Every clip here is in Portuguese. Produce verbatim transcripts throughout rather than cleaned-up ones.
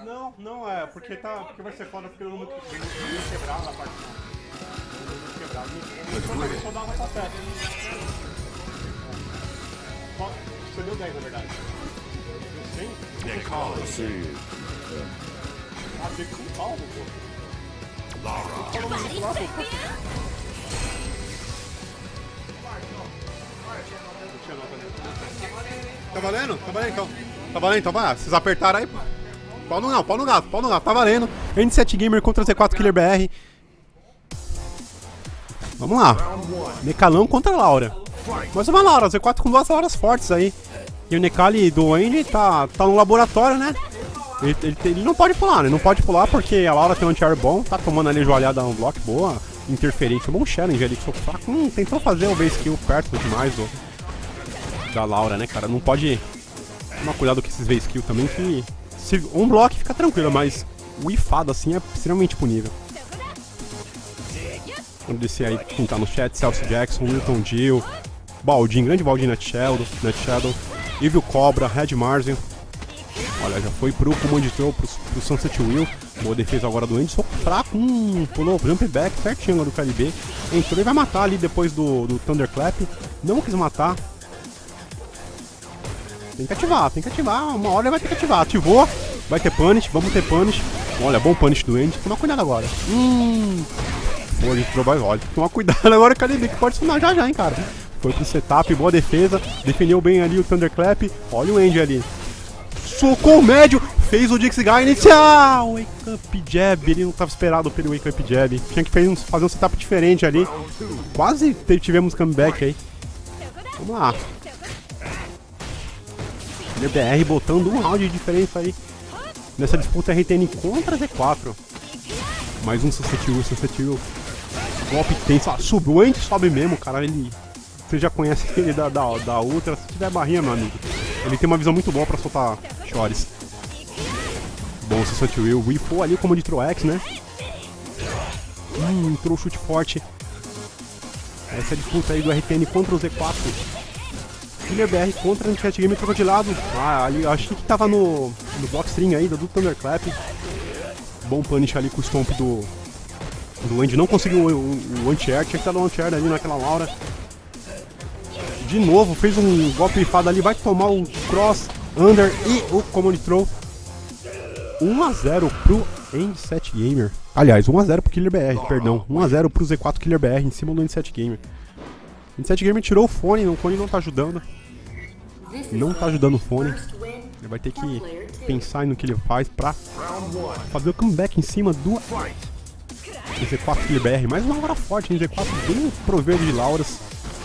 Não, não é, porque tá. Porque vai ser foda porque eu não vou quebrar na parte não. Eu vou quebrar. Eu só dava essa peça. Você deu dez na verdade. Deu cem? Sim. Ah, tem que com calma, pô. Tá valendo? Tá valendo então. Tá valendo então, vai. Vocês apertaram aí, pô. Pau no não, pau no gato, pau no gato. Tá valendo. N sete Gamer contra Z quatro Killer B R. Vamos lá. Necalão contra Laura. Mais uma Laura, Z quatro com duas Lauras fortes aí. E o Necali do Andy tá, tá no laboratório, né? Ele, ele, ele não pode pular, né? Não pode pular porque a Laura tem um anti-air bom, tá tomando ali joalhada um block boa, interferente, um bom challenge ali, soco fraco. Hum, tentou fazer o base kill perto demais do, da Laura, né, cara? Não pode tomar cuidado com esses base kill também, que se, um block fica tranquilo, mas o ifado assim é extremamente punível. Vamos descer aí quem tá no chat: Celso Jackson, Wilton Gill, Baldin, grande Baldin Net Shadow, Net Shadow, Evil Cobra, Red Marzian. Olha, já foi pro Command Throw, pro, pro Sunset Will. Boa defesa agora do Andy, soco fraco, hum, pulou jump back, certinho agora do K L B. Entrou e vai matar ali depois do, do Thunderclap. Não quis matar. Tem que ativar, tem que ativar, uma hora vai ter que ativar. Ativou, vai ter punish, vamos ter punish. Olha, bom punish do Andy, toma cuidado agora. Hum, foi de Troll Boy, olha, toma cuidado agora o K L B que pode sonar já já, hein, cara. Foi pro setup, boa defesa, defendeu bem ali o Thunderclap. Olha o Andy ali. Socou o médio, fez o Dix Guy inicial. Wake Up Jab, ele não estava esperado pelo Wake Up Jab. Tinha que fazer um setup diferente ali. Quase tivemos comeback aí. Vamos lá. L B R botando um round de diferença aí nessa disputa R T N contra Z quatro. Mais um Sunset Will, Sunset Will. Golpe tenso, ah, subiu, o Andy sobe mesmo, cara. Ele, você já conhece ele da, da, da Ultra. Se tiver barrinha, meu amigo, ele tem uma visão muito boa pra soltar Chores. Bom, Sunset Will. Weefou ali como de Troex, né? Hum, entrou o chute forte. Essa disputa aí do R T N contra o Z quatro. Killer B R contra o Chat Game, trocou de lado. Ah, ali, achei que tava no, no block string aí, do Thunderclap. Bom punish ali com o stomp do, do Andy. Não conseguiu o, o, o anti-air, tinha que estar no anti-air ali naquela Laura. De novo, fez um golpe rifado ali, vai tomar o cross, under e o command throw. um a zero pro N sete Gamer. Aliás, um a zero pro Killer B R, perdão. um a zero pro Z quatro Killer B R em cima do N sete Gamer. N sete Gamer tirou o fone, o fone não tá ajudando. Não tá ajudando o fone. Ele vai ter que pensar no que ele faz pra fazer o comeback em cima do Z quatro Killer B R. Mais uma Laura forte, hein? Z quatro bem provido de Lauras.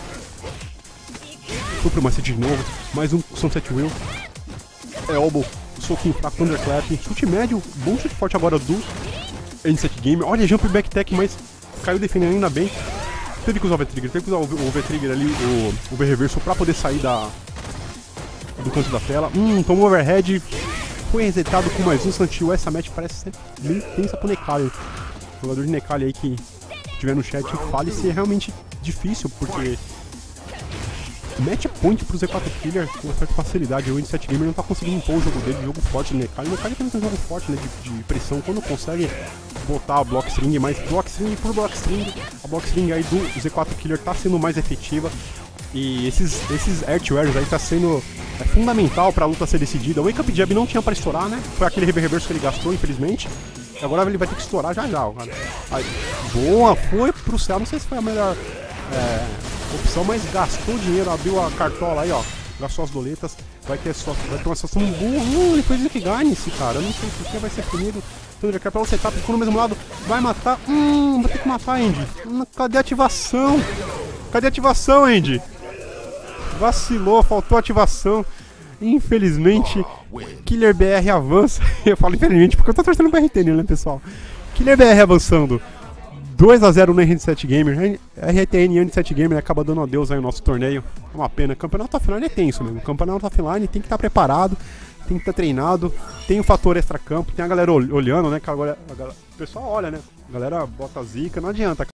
Foi pro macete de novo, mais um Sunset Will. Elbow, soquinho fraco, Thunderclap, chute médio, bom chute forte agora do N sete Gamer. Olha, jump back tech, mas caiu defendendo ainda bem. Teve que usar o V-Trigger, teve que usar o V-Trigger ali, o, o V-Reverso pra poder sair da, do canto da tela. Hum, tomou overhead, foi resetado com mais um Sunset Will. Essa match parece ser bem tensa pro Necali. O jogador de Necali aí que tiver no chat, fale se é realmente difícil, porque match point pro Z quatro Killer com certa facilidade. O N sete Gamer não tá conseguindo impor o jogo dele, jogo forte do Necali. O Necali também tem um jogo forte, né, de, de pressão, quando consegue botar a block string, mas block string por block string, a block string aí do Z quatro Killer tá sendo mais efetiva. E esses, esses air to airs aí tá sendo é, fundamental pra luta ser decidida. O Wake Up Jab não tinha pra estourar, né? Foi aquele reverso que ele gastou, infelizmente. Agora ele vai ter que estourar já já, cara. Aí, boa, foi pro céu, não sei se foi a melhor é, opção, mas gastou dinheiro, abriu a cartola aí, ó. Gastou as doletas, vai ter, só, vai ter uma situação boa. Hum, ele fez Ikigai nesse cara, eu não sei por que vai ser punido. Thunderclap pelo setup, ficou no mesmo lado, vai matar. Hum, vai ter que matar, Andy. Hum, cadê a ativação? Cadê a ativação, Andy? Vacilou, faltou ativação. Infelizmente, Killer B R avança. Eu falo infelizmente porque eu tô torcendo pro R T N, né, pessoal? Killer B R avançando. dois a zero no R sete Gamer. R T N e N sete Gamer acaba dando adeus aí no nosso torneio. É uma pena. Campeonato offline é tenso mesmo. Campeonato offline tem que estar preparado, tem que estar treinado. Tem o fator extra-campo, tem a galera olhando, né? Que agora, a galera, o pessoal olha, né? A galera bota zica, não adianta.